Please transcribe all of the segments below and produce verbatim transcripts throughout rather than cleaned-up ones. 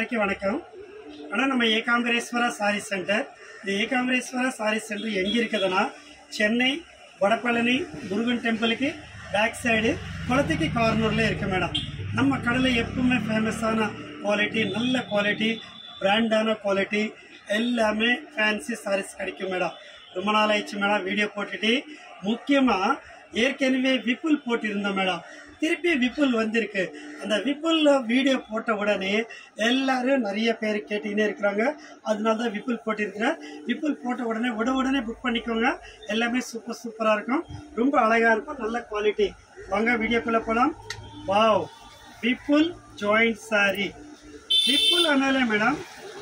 எல்லாருக்கும் வணக்கம். ஆனால் நம்ம ஏகாம்பரேஸ்வரா சாரி சென்டர், இந்த ஏகாம்பரேஸ்வரா சாரி சென்டர் எங்கே இருக்குதுன்னா சென்னை வடபழனி முருகன் டெம்பிளுக்கு பேக் சைடு குளத்துக்கு கார்னரில் இருக்குது மேடம். நம்ம கடையில் எப்பவுமே ஃபேமஸான குவாலிட்டி, நல்ல குவாலிட்டி, பிராண்டான குவாலிட்டி எல்லாமே ஃபேன்சி சாரீஸ் கிடைக்கும் மேடம். ரொம்ப நாள் ஆயிடுச்சு மேடம் வீடியோ போட்டுட்டு. முக்கியமாக ஏற்கனவே விப்புல் போட்டிருந்தோம் மேடம், திருப்பி விப்புல் வந்திருக்கு. அந்த விப்புல் வீடியோ போட்ட உடனே எல்லாரும் நிறைய பேர் கேட்டுக்கினே இருக்கிறாங்க. அதனால தான் விப்புல் போட்டிருக்கிறேன். விப்புல் போட்ட உடனே உட உடனே புக் பண்ணிக்கோங்க. எல்லாமே சூப்பர் சூப்பராக இருக்கும், ரொம்ப அழகாக இருக்கும், நல்ல குவாலிட்டி. வாங்க வீடியோக்குள்ளே போகலாம். Wow, Vipul joint sari. விப்புல் ஆனாலே மேடம்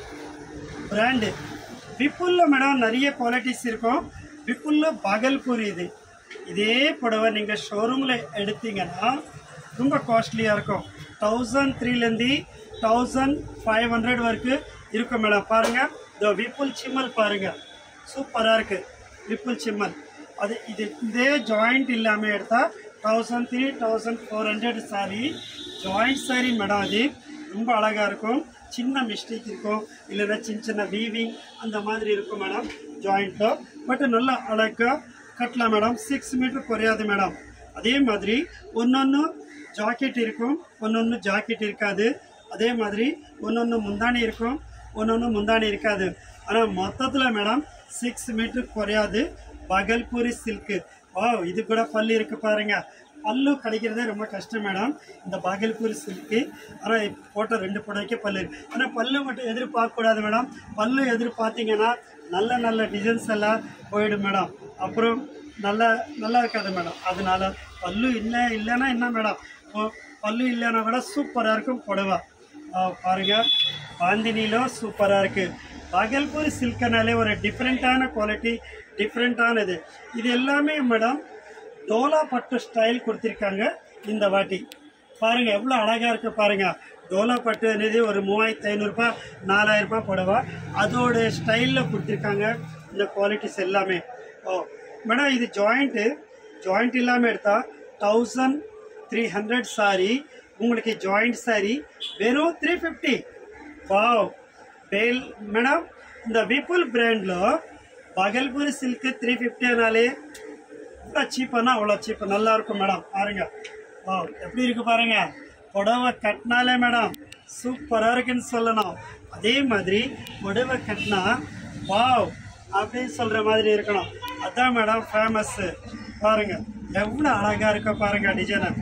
பிராண்டு. விப்புல்ல மேடம் நிறைய குவாலிட்டிஸ் இருக்கும். விப்புல்ல பாகல்பூர் இது. இதே புடவை நீங்கள் ஷோரூமில் எடுத்தீங்கன்னா ரொம்ப காஸ்ட்லியாக இருக்கும். தௌசண்ட் த்ரீலேருந்து தௌசண்ட் ஃபைவ் ஹண்ட்ரட் வரைக்கும் இருக்கும் மேடம். பாருங்கள், இந்த விப்புல் சிம்மல் பாருங்கள், சூப்பராக இருக்குது விப்புல் சிம்மல். அது இது இதே ஜாயிண்ட் இல்லாமல் எடுத்தால் thousand three thousand four hundred sari. Joint sari madam, அது ரொம்ப அழகாக இருக்கும். சின்ன மிஸ்டேக் இருக்கும், இல்லைன்னா சின்ன சின்ன வீவிங் அந்த மாதிரி இருக்கும் மேடம் ஜாயிண்ட்டில். பட் நல்லா அழகாக கட்டலாம் மேடம். சிக்ஸ் மீட்டர் குறையாது மேடம். அதே மாதிரி ஒன்று ஜாக்கெட் இருக்கும், ஒன்று ஜாக்கெட் இருக்காது. அதே மாதிரி ஒன்று முந்தானி இருக்கும், ஒன்று முந்தானி இருக்காது. ஆனால் மொத்தத்தில் மேடம் சிக்ஸ் மீட்டர் குறையாது. பகல்பூரி சில்க்கு. வா, இது கூட பல்லு இருக்குது பாருங்கள். பல்லு கிடைக்கிறதே ரொம்ப கஷ்டம் மேடம் இந்த பாகல்பூரி சில்க்கு. ஆனால் போட்ட ரெண்டு புடவைக்கே பல்லு இருக்குது. ஆனால் பல்லு மட்டும் எதிர்பார்க்கக்கூடாது மேடம். பல்லு எதிர்பார்த்தீங்கன்னா நல்ல நல்ல டிசைன்ஸ் எல்லாம் போயிடும் மேடம். அப்புறம் நல்லா நல்லா இருக்காது மேடம். அதனால பல்லு இல்லை இல்லைன்னா என்ன மேடம், பல்லு இல்லைன்னா கூட சூப்பராக இருக்கும் புடவை. பாருங்கள், பாந்தினிலும் சூப்பராக இருக்குது. பாகல்பூரி சில்க்குனாலே ஒரு டிஃப்ரெண்ட்டான குவாலிட்டி, டிஃப்ரெண்ட்டானது. இது எல்லாமே மேடம் டோலா பட்டு ஸ்டைல் கொடுத்துருக்காங்க இந்த வாட்டி. பாருங்கள் எவ்வளோ அழகாக இருக்குது பாருங்கள். டோலா பட்டு అనేది ஒரு மூவாயிரத்தி ஐநூறுரூபா நாலாயிரம் ரூபாய் புடவை, அதோட ஸ்டைலில் கொடுத்துருக்காங்க இந்த குவாலிட்டிஸ் எல்லாமே. ஓ மேடம், இது ஜாயிண்ட்டு ஜாயிண்ட் இல்லாமல் எடுத்தால் தௌசண்ட் த்ரீ ஹண்ட்ரட் சாரி. உங்களுக்கு ஜாயிண்ட் சாரி வெறும் த்ரீ ஃபிஃப்டி. வாவ் பேல் மேடம், இந்த விப்புல் பிராண்டில் பகல்பூரி சில்க்கு த்ரீ ஃபிஃப்டினாலே இவ்வளோ சீப்பானா அவ்வளோ சீப்பு, நல்லா இருக்கும் மேடம். பாருங்கள், வா எப்படி இருக்குது பாருங்கள். புடவை கட்டினாலே மேடம் சூப்பராக இருக்குன்னு சொல்லணும். அதே மாதிரி புடவை கட்டினா வாவ் அப்படின்னு சொல்கிற மாதிரி இருக்கணும். அதுதான் மேடம் ஃபேமஸ்ஸு. பாருங்கள் எவ்வளோ அழகாக இருக்க பாருங்கள் டிசைனர்.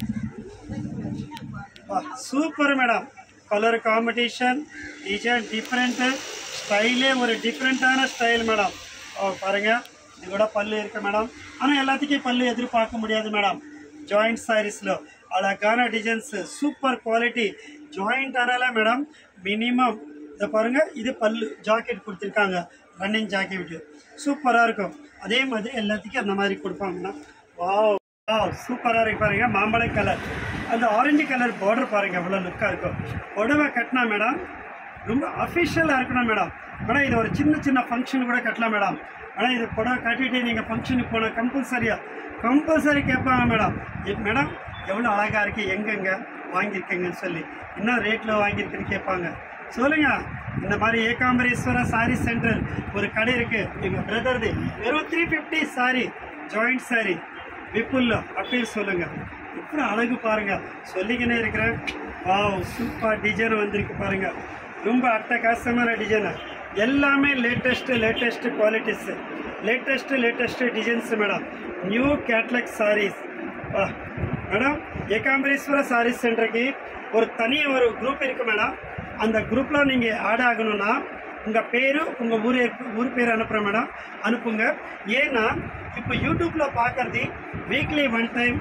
வா super madam. Colour competition, design different, ஸ்டைலே ஒரு டிஃப்ரெண்ட்டான ஸ்டைல் மேடம். ஓ பாருங்கள், இது கூட பல்லு இருக்குது மேடம். ஆனால் எல்லாத்துக்கும் பல்லு எதிர்பார்க்க முடியாது மேடம். ஜாயிண்ட் சாரீஸில் அழகான டிசைன்ஸு, சூப்பர் குவாலிட்டி. ஜாயிண்ட் ஆனால மேடம் மினிமம் இதை பாருங்கள், இது பல்லு ஜாக்கெட் கொடுத்துருக்காங்க, ரன்னிங் ஜாக்கெட்டு சூப்பராக இருக்கும். அதே மாதிரி எல்லாத்துக்கும் அந்த மாதிரி கொடுப்பாங்கண்ணா. வா வா சூப்பராக இருக்கு பாருங்கள். மாம்பழ கலர், அந்த ஆரஞ்சு கலர் பார்டர் பாருங்கள் எவ்வளோ லுக்காக இருக்கும். புடவை கட்டினா மேடம் ரொம்ப அஃபிஷியலாக இருக்கணும் மேடம். மேடம் இது ஒரு சின்ன சின்ன ஃபங்க்ஷன் கூட கட்டலாம் மேடம். ஆனால் இது புடவை கட்டிட்டு நீங்கள் ஃபங்க்ஷனுக்கு போனால் கம்பல்சரியாக கம்பல்சரி கேட்பாங்க மேடம். மேடம் எவ்வளோ அழகாக இருக்குது, எங்கெங்கே வாங்கியிருக்கீங்கன்னு சொல்லி, என்ன ரேட்டில் வாங்கியிருக்குன்னு கேட்பாங்க. சொல்லுங்கள். இந்த மாதிரி ஏகாம்பரேஸ்வரா சாரி சென்டர் ஒரு கடை இருக்குது எங்கள் பிரதர்து. வெறும் three fifty sari, joint sari விப்புல்ல அப்படின்னு சொல்லுங்கள். இப்படி அழகு பாருங்கள், சொல்லிக்கினே இருக்கிறேன். வாவ் சூப்பர் டிசைன் வந்திருக்கு பாருங்கள். ரொம்ப அட்டகாசமான டிசைனர். எல்லாமே latest latest qualities, latest latest designs madam. New catalogue sarees. வா மேடம், ஏகாம்பரேஸ்வரா சாரீஸ் சென்டருக்கு ஒரு தனியாக ஒரு குரூப் இருக்குது மேடம். அந்த குரூப்பில் நீங்கள் ஆட் ஆகணும்னா உங்கள் பேர், உங்கள் ஊர் ஊர் பேர் அனுப்புகிறேன் மேடம், அனுப்புங்க. ஏன்னா இப்போ யூடியூப்பில் பார்க்குறது வீக்லி ஒன் டைம்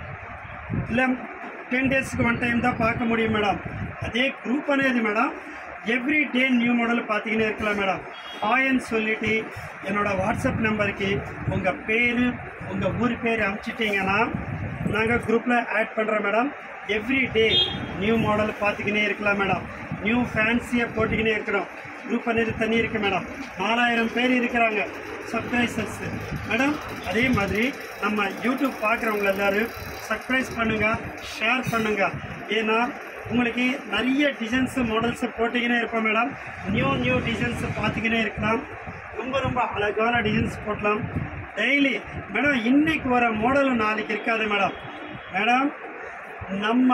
இல்லை டென் டேஸ்க்கு ஒன் டைம் தான் பார்க்க முடியும் மேடம். அதே குரூப் అనేది madam every day new model பார்த்திங்கன்னே இருக்கலாம் மேடம். ஹாய்ன்னு சொல்லிவிட்டு என்னோடய வாட்ஸ்அப் நம்பருக்கு உங்கள் பேர், உங்கள் ஊர் பேர் அனுப்பிச்சிட்டிங்கன்னா நாங்கள் குரூப்பில் ஆட் பண்ணுறோம் madam. Every day new model பார்த்துக்கினே இருக்கலாம் மேடம். நியூ ஃபேன்சியாக போட்டுக்கினே இருக்கிறோம். குரூப் అనేది தண்ணி இருக்குது மேடம். நாலாயிரம் பேர் இருக்கிறாங்க சப்ஸ்கிரைபர்ஸு மேடம். அதே மாதிரி நம்ம யூடியூப் பார்க்குறவங்க எல்லோரும் சப்ஸ்கிரைப் பண்ணுங்கள், ஷேர் பண்ணுங்கள். ஏன்னா உங்களுக்கு நிறைய டிசைன்ஸ் மாடல்ஸ் போட்டுக்கினே இருப்போம் மேடம். நியூ நியூ டிசைன்ஸ் பார்த்துக்கினே இருக்கலாம். ரொம்ப ரொம்ப அழகான டிசைன்ஸ் போடலாம் டெய்லி. மேடம் இன்னைக்கு வர மாடலும் நாளைக்கு இருக்காது மேடம். மேடம் நம்ம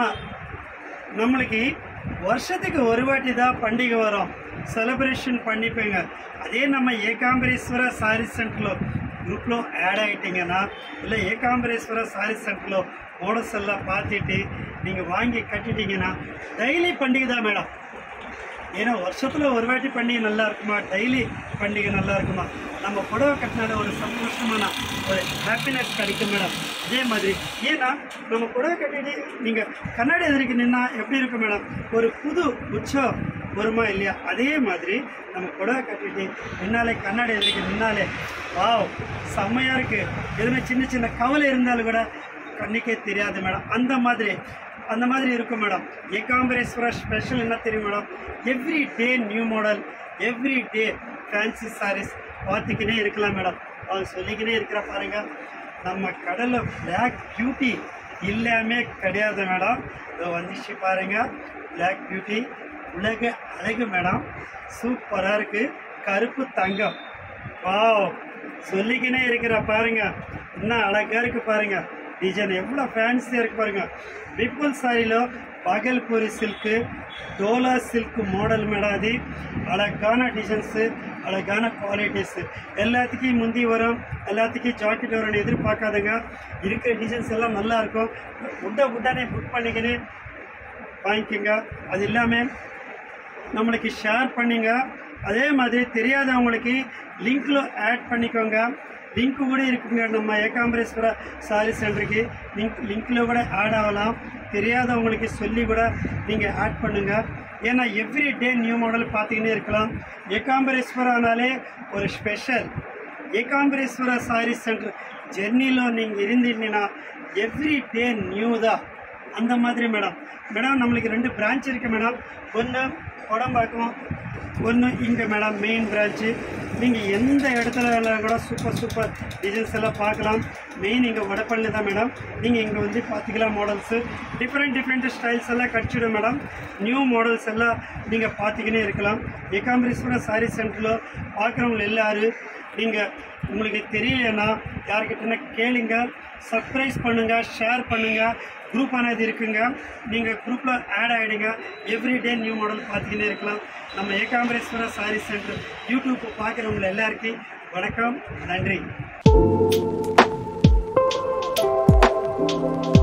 நம்மளுக்கு வருஷத்துக்கு ஒரு வாட்டி தான் பண்டிகை வரும், செலிப்ரேஷன் பண்ணிப்பேங்க. அதே நம்ம ஏகாம்பரேஸ்வர சாரி சென்டரில் குரூப்பில் ஆட் ஆகிட்டிங்கன்னா இல்லை ஏகாம்பரேஸ்வர சாரி சென்டரில் மாடல்ஸ் எல்லாம் பார்த்துட்டு நீங்கள் வாங்கி கட்டிட்டீங்கன்னா டெய்லி பண்டிகை தான் மேடம். ஏன்னா வருஷத்தில் ஒரு வாட்டி பண்டிகை நல்லா இருக்குமா, டெய்லி பண்டிகை நல்லா இருக்குமா, நம்ம புடவை கட்டினால ஒரு சந்தோஷமான ஒரு ஹாப்பினஸ் கிடைக்கும் மேடம். அதே மாதிரி ஏன்னா நம்ம புடவை கட்டிட்டு நீங்கள் கண்ணாடி எதிர்க்கு நின்னா எப்படி இருக்கும் மேடம், ஒரு புது உற்சவம் வருமா இல்லையா? அதே மாதிரி நம்ம புடவை கட்டிட்டு நின்னாலே கண்ணாடி எதிர்க்கு நின்னாலே வாவ் செம்மையாக இருக்குது. எதுவுமே சின்ன சின்ன கவலை இருந்தாலும் கூட கண்ணுக்கே தெரியாது மேடம். அந்த மாதிரி அந்த மாதிரி இருக்கும் மேடம். ஏகாம்பரேஸ்வர ஸ்பெஷல் என்ன தெரியும் madam, every day new model, every day fancy sarees பார்த்துக்கினே இருக்கலாம் மேடம். அவங்க சொல்லிக்கினே இருக்கிற பாருங்க, நம்ம கடலில் பிளாக் பியூட்டி இல்லாமே கிடையாது மேடம். இதை வந்துச்சு பாருங்க, பிளாக் பியூட்டி உலக அழகு மேடம். சூப்பராக இருக்குது, கருப்பு தங்கம். வாவ் சொல்லிக்கினே இருக்கிற பாருங்க, இன்னும் அழகாக இருக்குது பாருங்க. டிசைன் எவ்வளோ ஃபேன்சியாக இருக்குது பாருங்கள். விப்புல் சாரியில் Bhagalpuri silk, Dola silk model madam. அது அழகான டிசைன்ஸு, அழகான குவாலிட்டிஸு, எல்லாத்துக்கும் முந்தி வரும், எல்லாத்துக்கும் ஜாக்கெட் வரும்னு எதிர்பார்க்காதுங்க. இருக்கிற டிசைன்ஸ் எல்லாம் நல்லாயிருக்கும். உட உடனே புக் பண்ணிக்கின்னு வாங்கிக்கோங்க. அது இல்லாமல் நம்மளுக்கு ஷேர் பண்ணிங்க. அதே மாதிரி தெரியாதவங்களுக்கு லிங்க்கில் ஆட் பண்ணிக்கோங்க. லிங்க் கூட இருக்குங்க நம்ம ஏகாம்பரேஸ்வர சாரி சென்டருக்கு. லிங்க் லிங்க்கில் கூட ஆட் ஆகலாம். தெரியாதவங்களுக்கு சொல்லி கூட நீங்கள் ஆட் பண்ணுங்கள். ஏன்னா எவ்ரி டே நியூ மாடல் பார்த்துக்கினே இருக்கலாம். ஏகாம்பரேஸ்வரானாலே ஒரு ஸ்பெஷல். ஏகாம்பரேஸ்வர சாரி சென்டர் ஜெர்னியில் நீங்கள் இருந்தீங்கன்னா எவ்ரி டே நியூ தான். அந்த மாதிரி மேடம். மேடம் நம்மளுக்கு ரெண்டு பிரான்ச் இருக்குது மேடம். ஒன்று கொடம்பாக்கம், ஒன்று இங்கே மேடம் மெயின் பிரான்ச்சு. நீங்கள் எந்த இடத்துல கூட சூப்பர் சூப்பர் டிசைன்ஸ் எல்லாம் பார்க்கலாம். மெயின் இங்கே வடப்பள்ளி தான் மேடம். நீங்கள் இங்கே வந்து பார்த்துக்கலாம். மாடல்ஸு டிஃப்ரெண்ட் டிஃப்ரெண்ட் ஸ்டைல்ஸ் எல்லாம் கிடச்சிடும் மேடம். நியூ மாடல்ஸ் எல்லாம் நீங்கள் பார்த்துக்கினே இருக்கலாம். ஏகாம்பரேஸ்வர சாரி சென்டரில் பார்க்குறவங்க எல்லோரும் நீங்கள் உங்களுக்கு தெரியலன்னா யார்கிட்டனா கேளுங்க, சப்ஸ்கிரைப் பண்ணுங்கள், ஷேர் பண்ணுங்கள். குரூப் ஆனது இருக்குங்க, நீங்கள் குரூப்பில் ஆட் ஆகிடுங்க. எவ்ரி டே நியூ மாடல் பார்த்துக்கினே இருக்கலாம். நம்ம ஏகாம்பரேஸ்வர சாரி சென்டர் யூடியூப் பார்க்குறவங்க எல்லாருக்கும் வணக்கம், நன்றி.